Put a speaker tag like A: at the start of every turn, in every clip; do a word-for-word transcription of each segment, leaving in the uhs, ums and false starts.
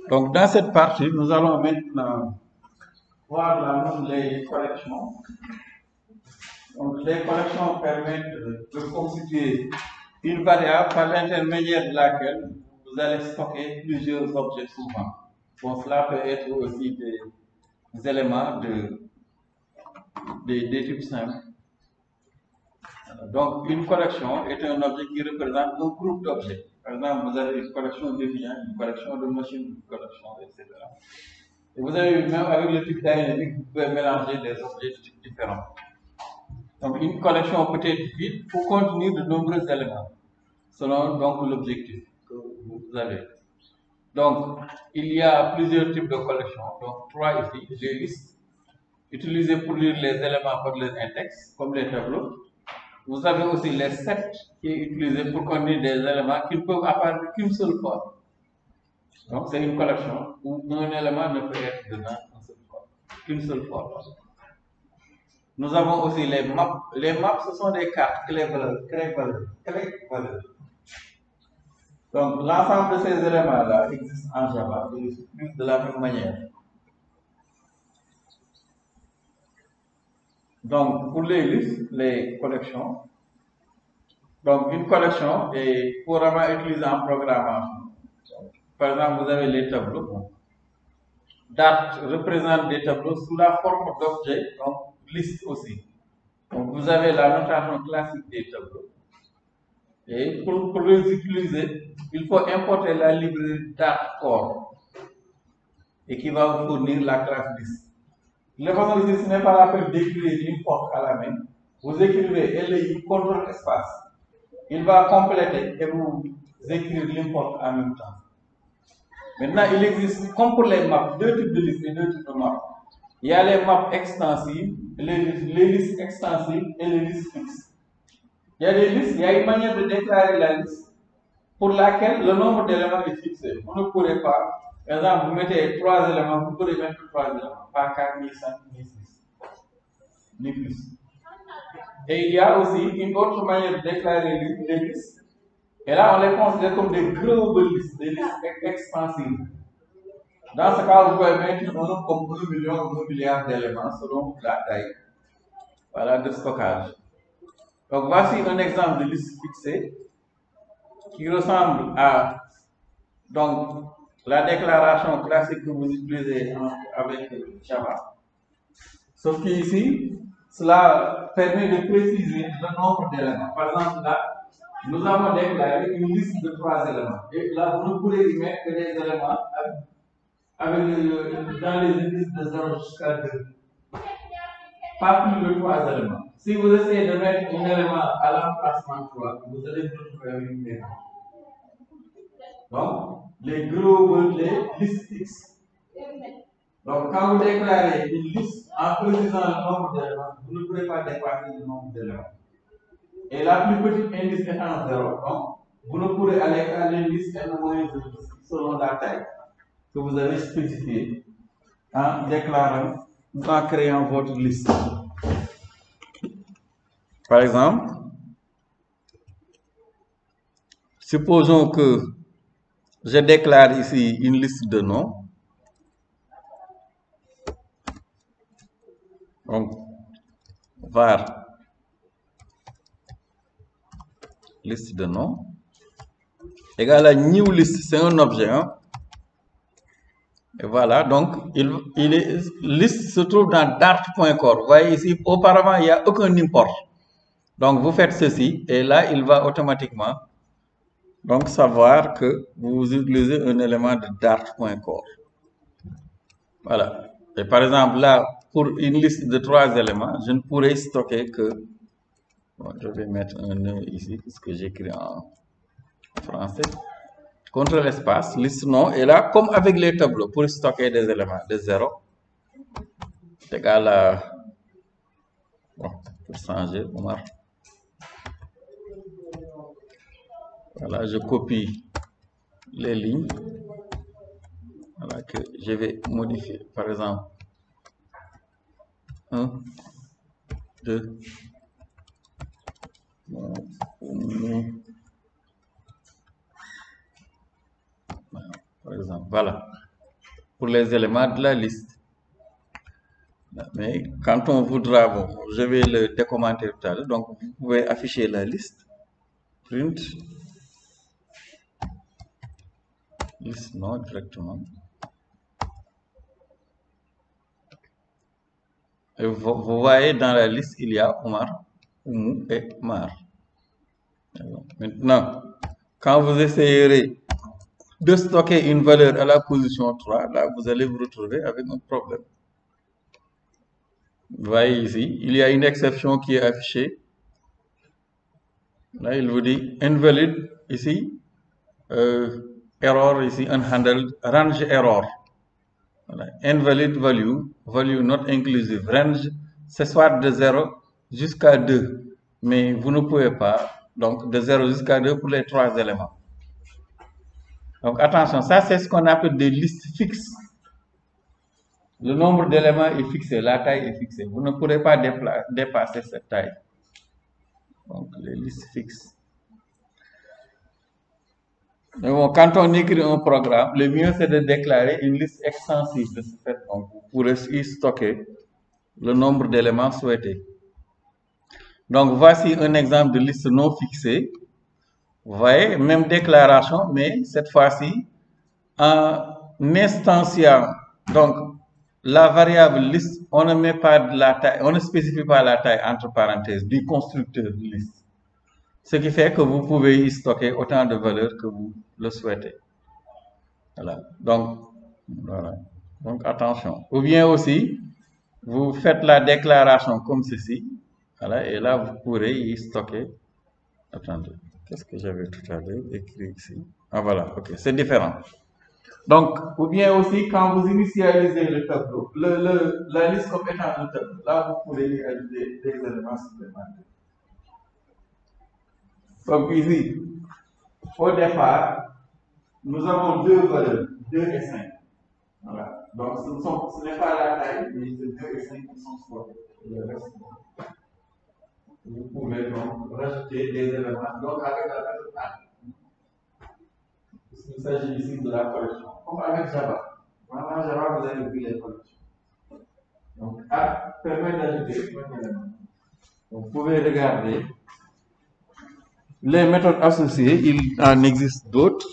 A: Donc, dans cette partie, nous allons maintenant voir la, les collections. Donc, les collections permettent de constituer une variable par l'intermédiaire de laquelle vous allez stocker plusieurs objets souvent. Bon, cela peut être aussi des, des éléments de, des, des types simples. Donc, une collection est un objet qui représente un groupe d'objets. Par exemple, vous avez une collection de biens, une collection de machines, une collection, et cetera. Et vous avez même avec le type dynamique, vous pouvez mélanger des objets de types différents. Donc, une collection peut être vide pour contenir de nombreux éléments, selon donc l'objectif que vous avez. Donc, il y a plusieurs types de collections. Donc, trois ici, les listes, utilisées pour lire les éléments par les index, comme les tableaux. Vous avez aussi les sets qui est utilisé pour contenir des éléments qui ne peuvent apparaître qu'une seule fois. Donc, c'est une collection où un élément ne peut être dedans qu'une seule fois. Nous avons aussi les maps. Les maps, ce sont des cartes clés-valeurs. Clés-valeurs. Donc, l'ensemble de ces éléments-là existe en Java, plus de la même manière. Donc, pour les listes, les collections, donc une collection est couramment utilisée en programmation. Par exemple, vous avez les tableaux. Dart représente des tableaux sous la forme d'objets, donc liste aussi. Donc, vous avez la notation classique des tableaux. Et pour, pour les utiliser, il faut importer la librairie Dart Core et qui va vous fournir la classe liste. Le façon ici, ce n'est pas la peine d'écrire une porte à la main. Vous écrivez L I contrôle espace. Il va compléter et vous écrire l'import en même temps. Maintenant, il existe, comme pour les maps, deux types de listes et deux types de maps. Il y a les maps extensives, les, les listes extensives et les listes fixes. Il y a des listes, il y a une manière de déclarer la liste pour laquelle le nombre d'éléments est fixé. Vous ne pourrez pas, par exemple, vous mettez trois éléments, vous pourrez mettre trois éléments, pas quatre, ni cinq, ni six, ni plus. Et il y a aussi une autre manière de déclarer les listes. Et là, on les considère comme des global listes, des listes expansives. Dans ce cas, vous pouvez mettre un nombre comme un million ou un milliard d'éléments selon la taille, voilà, de stockage. Donc, voici un exemple de liste fixée qui ressemble à donc, la déclaration classique que vous utilisez en, avec Java. Sauf qu'ici, cela permet de préciser le nombre d'éléments. Par exemple, là, nous avons déclaré une liste de trois éléments. Et là, vous ne pourrez y mettre que des éléments avec, avec, dans les indices de zéro jusqu'à deux. Pas plus de trois éléments. Si vous essayez de mettre un élément à l'emplacement trois, vous allez vous retrouver avec une erreur. Donc, les global, les listes X. Donc, quand vous déclarez une liste en précisant le nombre d'éléments, vous ne pouvez pas dépasser le nombre d'éléments. Et la plus petite indice étant zéro, donc, vous ne pourrez aller à l'indice n moins deux selon la taille que vous avez spécifiée en déclarant ou en créant votre liste. Par exemple, supposons que je déclare ici une liste de noms. Donc, var liste de noms égale à new list, c'est un objet. Hein? Et voilà, donc il, il est, liste se trouve dans dart.core. Vous voyez ici, auparavant, il n'y a aucun import. Donc, vous faites ceci et là, il va automatiquement donc savoir que vous utilisez un élément de dart.core. Voilà. Et par exemple, là, pour une liste de trois éléments, je ne pourrais stocker que... Bon, je vais mettre un nœud ici, puisque j'écris en français. Contrôle espace, liste nom. Et là, comme avec les tableaux, pour stocker des éléments de zéro, égal à... Bon, pour changer, on marque. Voilà, je copie les lignes. Voilà, que je vais modifier. Par exemple, un, deux, par exemple, voilà. pour les éléments de la liste. Mais quand on voudra, bon, je vais le décommenter tout à l'heure, donc vous pouvez afficher la liste, print, liste non directement. Et vous, vous voyez dans la liste, il y a Omar, Oumou et Mar. Maintenant, quand vous essayerez de stocker une valeur à la position trois, là, vous allez vous retrouver avec un problème. Vous voyez ici, il y a une exception qui est affichée. Là, il vous dit invalid ici, euh, error ici, unhandled, range error. Voilà. Invalid value, value not inclusive. Range, c'est soit de zéro jusqu'à deux. Mais vous ne pouvez pas, donc de zéro jusqu'à deux pour les trois éléments. Donc attention, ça c'est ce qu'on appelle des listes fixes. Le nombre d'éléments est fixé, la taille est fixée. Vous ne pourrez pas dépasser cette taille. Donc les listes fixes. Mais bon, quand on écrit un programme, le mieux c'est de déclarer une liste extensive de ce fait. Donc vous pourrez y stocker le nombre d'éléments souhaités. Donc voici un exemple de liste non fixée. Vous voyez, même déclaration, mais cette fois-ci, en instanciant donc la variable liste, on ne met pas de la taille, on ne spécifie pas la taille entre parenthèses du constructeur de liste. Ce qui fait que vous pouvez y stocker autant de valeurs que vous le souhaitez. Voilà. Donc, voilà. Donc attention. Ou bien aussi, vous faites la déclaration comme ceci. Voilà, et là, vous pourrez y stocker. Attendez, qu'est-ce que j'avais tout à l'heure écrit ici? Ah voilà, ok, c'est différent. Donc, ou bien aussi, quand vous initialisez le tableau, le, le, la liste comme étant un tableau, là, vous pouvez y ajouter des éléments supplémentaires. Donc ici, au départ, nous avons deux valeurs, deux et cinq. Voilà. Donc, ce, sont, ce n'est pas la taille, mais c'est deux et cinq qui sont stockés. Le reste, vous pouvez donc rajouter des éléments. Donc, avec la méthode add. Il s'agit ici de la collection. Comme avec Java. Maintenant, Java, vous avez vu les collections. Donc, add permet d'ajouter un élément. Donc, vous pouvez regarder. Les méthodes associées, il en existe d'autres.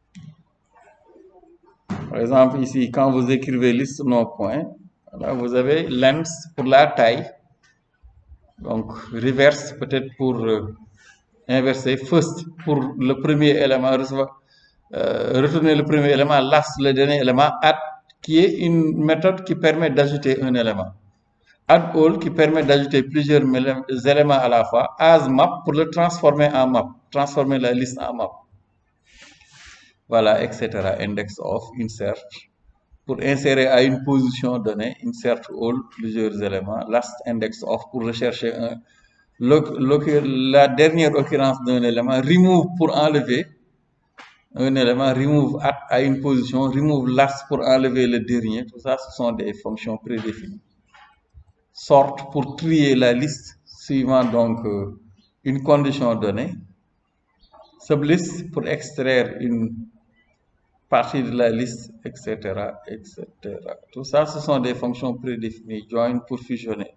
A: Par exemple, ici, quand vous écrivez liste non point, voilà, vous avez length pour la taille. Donc, reverse peut-être pour euh, inverser. First pour le premier élément, recevoir, euh, retourner le premier élément. Last le dernier élément. Add qui est une méthode qui permet d'ajouter un élément. Add all qui permet d'ajouter plusieurs éléments à la fois. As map pour le transformer en map. Transformer la liste en map. Voilà, et cetera. Index of, insert. Pour insérer à une position donnée, insert all, plusieurs éléments. Last index of pour rechercher un, la dernière occurrence d'un élément. Remove pour enlever un élément. Remove at à une position. Remove last pour enlever le dernier. Tout ça, ce sont des fonctions prédéfinies. Sort pour trier la liste suivant donc euh, une condition donnée. Sublist pour extraire une partie de la liste, et cetera, et cetera. Tout ça, ce sont des fonctions prédéfinies. Join pour fusionner.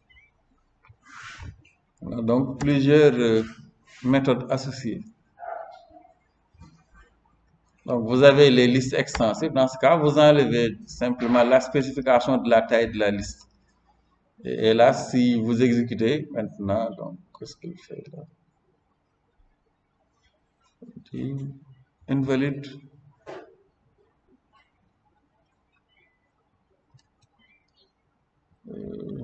A: Donc, plusieurs euh, méthodes associées. Donc, vous avez les listes extensives. Dans ce cas, vous enlevez simplement la spécification de la taille de la liste. Et, et là, si vous exécutez maintenant, donc, qu'est-ce qu'il fait là? Invalide. Euh,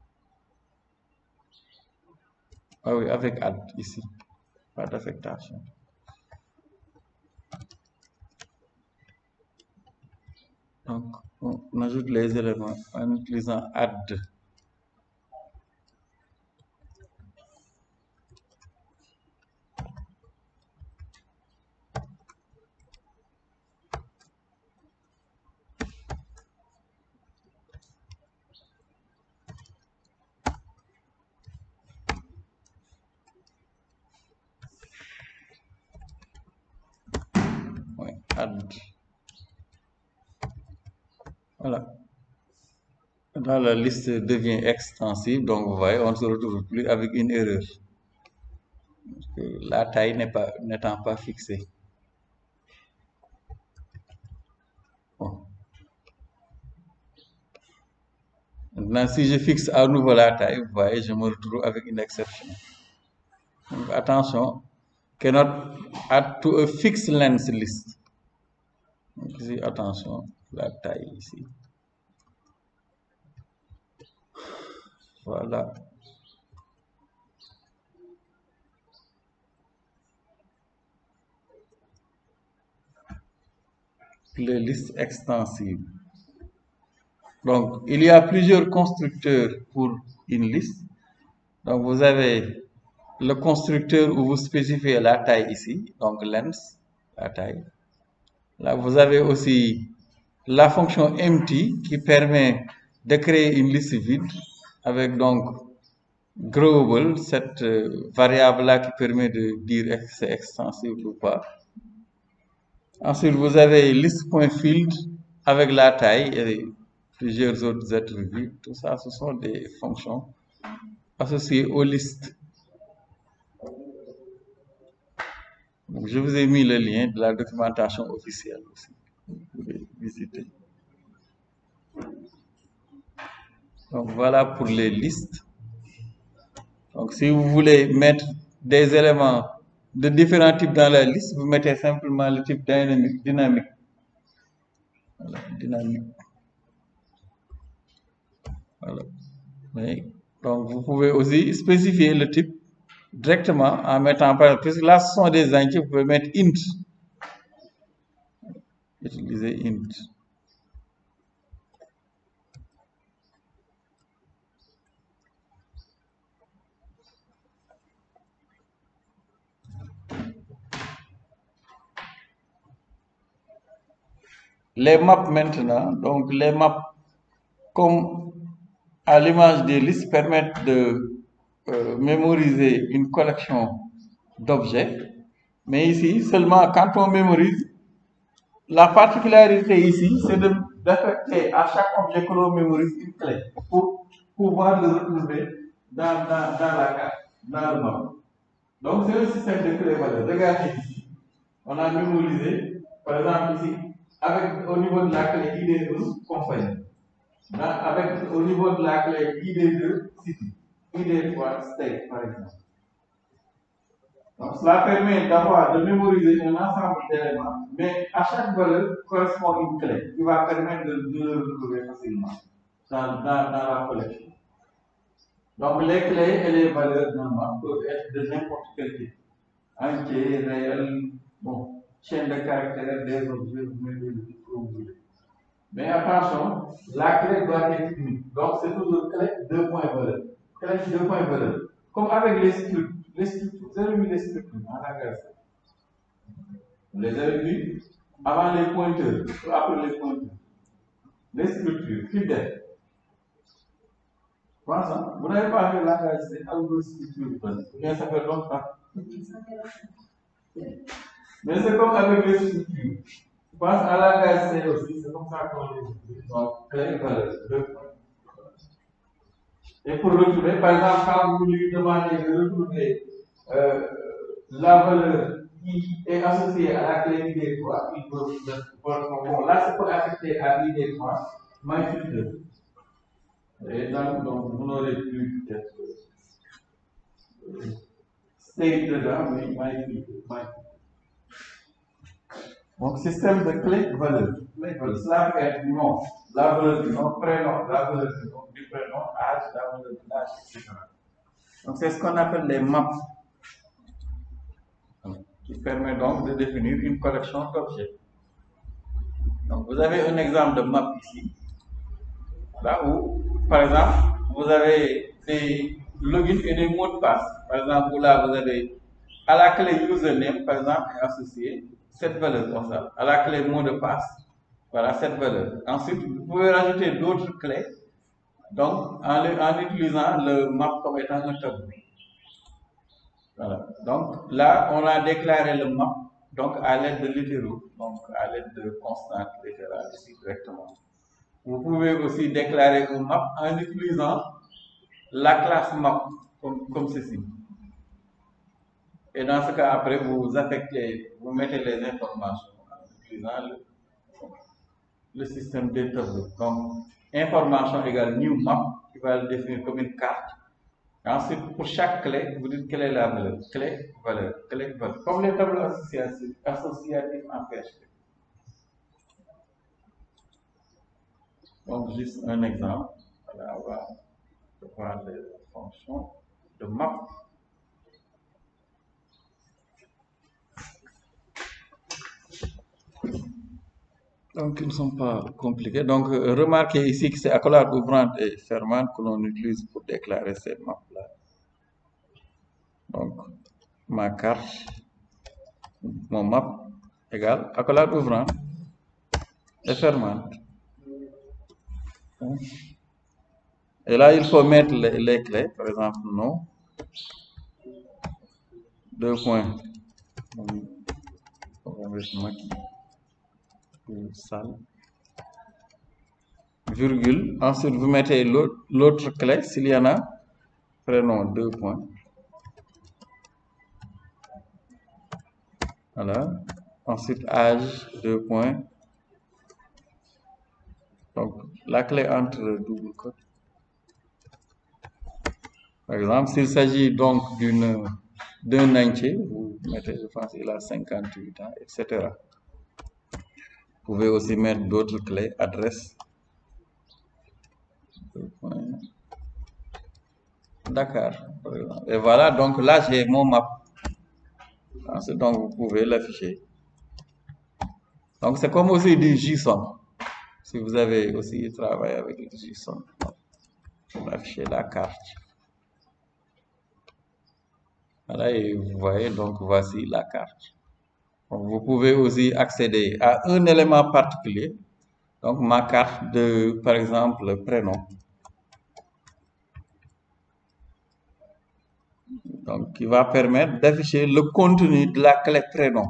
A: ah oui, avec add ici. Pas d'affectation. Donc, on ajoute les éléments en utilisant add. Ouais, add. Voilà. Là, la liste devient extensive, donc vous voyez, on ne se retrouve plus avec une erreur. Parce que la taille n'est pas, n'étant pas fixée. Bon. Maintenant, si je fixe à nouveau la taille, vous voyez, je me retrouve avec une exception. Donc, attention, cannot add to a fixed length list. Donc, ici, attention, la taille ici. Voilà. Les listes extensives. Donc, il y a plusieurs constructeurs pour une liste. Donc, vous avez le constructeur où vous spécifiez la taille ici, donc length, la taille. Là, vous avez aussi la fonction empty qui permet de créer une liste vide avec donc growable, cette euh, variable-là qui permet de dire est-ce que c'est extensible ou pas. Ensuite, vous avez list.field avec la taille et plusieurs autres attributs. Tout ça, ce sont des fonctions associées aux listes. Donc, je vous ai mis le lien de la documentation officielle aussi. Vous pouvez visiter. Donc, voilà pour les listes. Donc, si vous voulez mettre des éléments de différents types dans la liste, vous mettez simplement le type dynamique. dynamique. Voilà, dynamique. Voilà. Mais, donc, vous pouvez aussi spécifier le type directement en mettant par exemple, puisque là, ce sont des entiers, vous pouvez mettre int. Utiliser int. Les maps maintenant, donc les maps, comme à l'image des listes, permettent de euh, mémoriser une collection d'objets. Mais ici, seulement quand on mémorise, la particularité ici, c'est d'affecter à chaque objet que l'on mémorise une clé pour pouvoir le retrouver dans, dans, dans la carte, dans le map. Donc, c'est un système de clé valeur. Regardez ici, on a mémorisé, par exemple ici, avec au niveau de la clé I D un, compagnie. Avec au niveau de la clé I D deux, city. I D trois, state, par exemple. Donc, cela permet d'avoir, de mémoriser un ensemble d'éléments, mais à chaque valeur correspond une clé qui va permettre de, de le retrouver facilement dans, dans, dans la collection. Donc, les clés et les valeurs normales peuvent être de n'importe quel type. Entier, réel, bon, chaîne de caractères, des objets, vous mettez le type que vous voulez. Mais attention, la clé doit être unique. Donc, c'est toujours clé deux points valeur. Clé deux points valeur. Comme avec les structures. Les structures, vous avez vu les structures en langage. Vous les avez vu avant les pointeurs, après les pointeurs. Les structures, fidèles. Pensez, vous n'avez pas vu le langage, c'est algo structure. Bien, ça fait longtemps. Mais c'est comme avec les structures. Je pense à langage C aussi, c'est comme ça qu'on les utilise. Donc, clé valeur, deux points. Et pour retrouver, par exemple, quand vous lui demandez de retrouver euh, la valeur qui est associée à la clé I D trois, il peut bon, là, c'est pour affecter à I D trois, MyFilter. Et donc, donc vous n'aurez plus peut-être euh, state dedans, mais MyFilter. Donc, système de clé valeur. Cela peut être nom, la valeur du nom, prénom, la valeur du nom, du prénom, âge, la valeur de l'âge, et cetera. Donc, c'est ce qu'on appelle les maps, qui permet donc de définir une collection d'objets. Donc, vous avez un exemple de map ici, là où, par exemple, vous avez des logins et des mots de passe. Par exemple, là, vous avez à la clé username, par exemple, est associée cette valeur comme ça. À la clé mot de passe, voilà cette valeur. Ensuite, vous pouvez rajouter d'autres clés, donc en, le, en utilisant le map comme étant un tableau. Voilà. Donc là, on a déclaré le map donc à l'aide de littéraux, donc à l'aide de constantes littérales ici directement. Vous pouvez aussi déclarer une map en utilisant la classe map comme, comme ceci. Et dans ce cas, après, vous affectez, vous mettez les informations en utilisant le, le système des tableaux. Donc, information égale new map, qui va le définir comme une carte. Et ensuite, pour chaque clé, vous dites quelle est la valeur. Clé, valeur, clé, valeur. Comme les tableaux associatifs, associatifs en P H P. Donc, juste un exemple. Voilà, on va prendre les fonctions de map. Donc, ils ne sont pas compliqués. Donc, euh, remarquez ici que c'est accolade ouvrante et fermante que l'on utilise pour déclarer ces maps-là. Donc, ma carte, mon map égale accolade ouvrante et fermante. Et là, il faut mettre les, les clés, par exemple, nom, deux points, salle, virgule. Ensuite, vous mettez l'autre clé, s'il y en a, prénom, deux points. Voilà. Ensuite, âge, deux points. Donc, la clé entre double cote. Par exemple, s'il s'agit donc d'une d'un entier, vous mettez, je pense, il a cinquante-huit ans, et cetera. Vous pouvez aussi mettre d'autres clés, adresse. Dakar, par exemple. Et voilà, donc là, j'ai mon map. Donc, vous pouvez l'afficher. Donc, c'est comme aussi du JSON. Si vous avez aussi travaillé avec le JSON, vous affichez la carte. Voilà, et vous voyez, donc voici la carte. Donc, vous pouvez aussi accéder à un élément particulier. Donc, ma carte de, par exemple, le prénom. Donc, qui va permettre d'afficher le contenu de la clé prénom.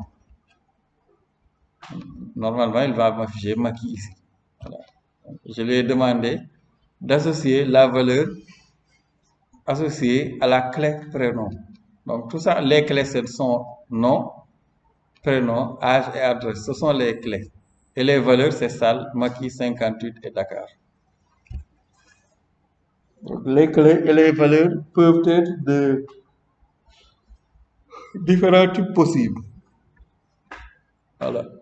A: Normalement, il va m'afficher Maki ici. Voilà. Je lui ai demandé d'associer la valeur associée à la clé prénom. Donc, tout ça, les clés, ce sont nom, prénom, âge et adresse. Ce sont les clés. Et les valeurs, c'est salle, Maki cinquante-huit et Dakar. Donc, les clés et les valeurs peuvent être de différents types possibles. Voilà.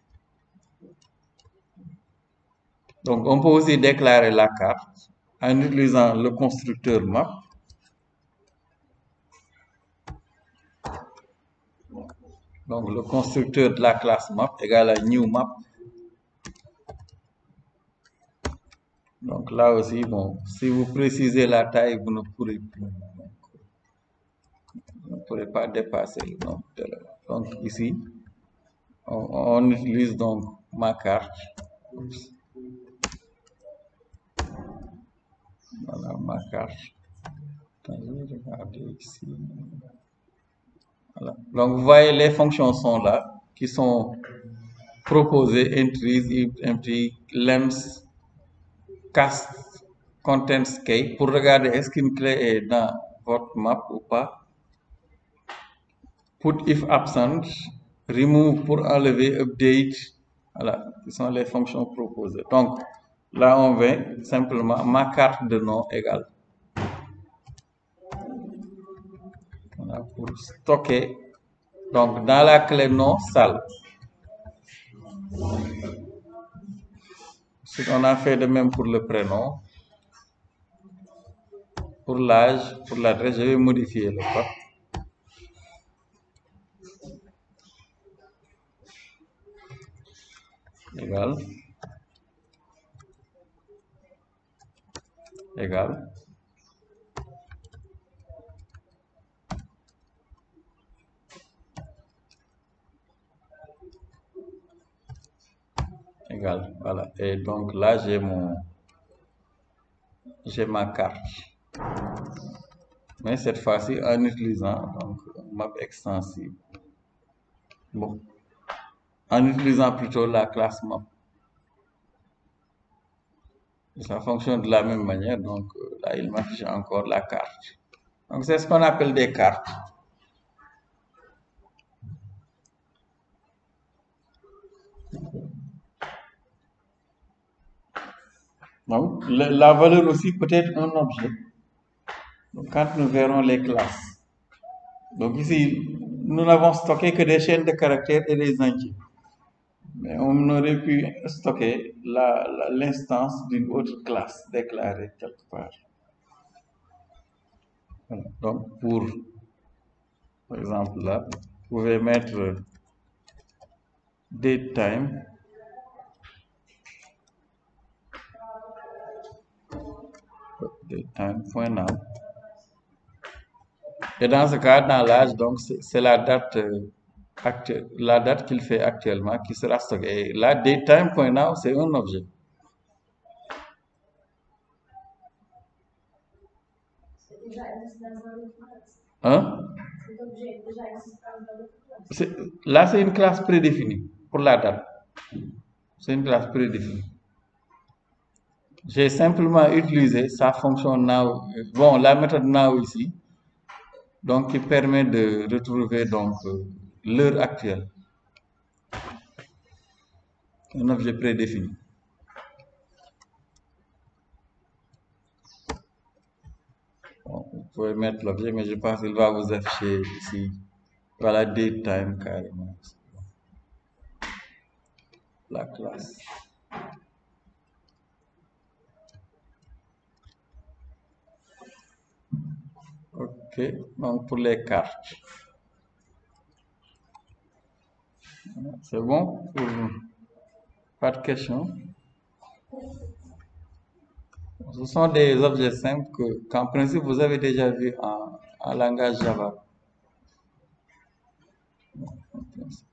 A: Donc, on peut aussi déclarer la carte en utilisant le constructeur map. Donc, le constructeur de la classe map égale à new map. Donc, là aussi, bon, si vous précisez la taille, vous ne pourrez plus. Vous ne pourrez pas dépasser le nombre d'éléments. Donc, ici, on, on utilise donc ma carte. Oups. Voilà ma carte. Attendez, regardez ici. Voilà. Donc, vous voyez, les fonctions sont là, qui sont proposées, increase, empty, lems, cast, contents, key, pour regarder est-ce qu'une clé est dans votre map ou pas. Put if absent, remove pour enlever, update. Voilà, ce sont les fonctions proposées. Donc, là, on va simplement ma carte de nom égale. Voilà, pour stocker. Donc, dans la clé nom, salle. Ensuite, on a fait de même pour le prénom. Pour l'âge, pour l'adresse, je vais modifier le code. Égal. Égal. Égal. Voilà. Et donc là, j'ai mon, j'ai ma carte. Mais cette fois-ci, en utilisant donc map extensible. Bon. En utilisant plutôt la classe map. Ça fonctionne de la même manière, donc euh, là, il m'affiche encore la carte. Donc, c'est ce qu'on appelle des cartes. Donc, le- la valeur aussi peut être un objet. Donc, quand nous verrons les classes. Donc, ici, nous n'avons stocké que des chaînes de caractères et des entiers. Mais on aurait pu stocker la- la- l'instance d'une autre classe déclarée quelque part. Voilà. Donc, pour, par exemple, là, vous pouvez mettre datetime. datetime.now. Et dans ce cas, dans l'âge, donc, c'est c'est la date, euh, actu- la date qu'il fait actuellement qui sera stockée. Et là, datetime.now, c'est un objet. Hein? C'est- Là, c'est une classe prédéfinie pour la date. C'est une classe prédéfinie. J'ai simplement utilisé sa fonction now. Bon, la méthode now ici, donc qui permet de retrouver donc euh, l'heure actuelle. Un objet prédéfini. Bon, vous pouvez mettre l'objet, mais je pense qu'il va vous afficher ici. Voilà, datetime carrément. La classe. Ok, donc pour les cartes. C'est bon pour vous? Pas de questions? Ce sont des objets simples que, qu'en principe, vous avez déjà vu en, en langage Java.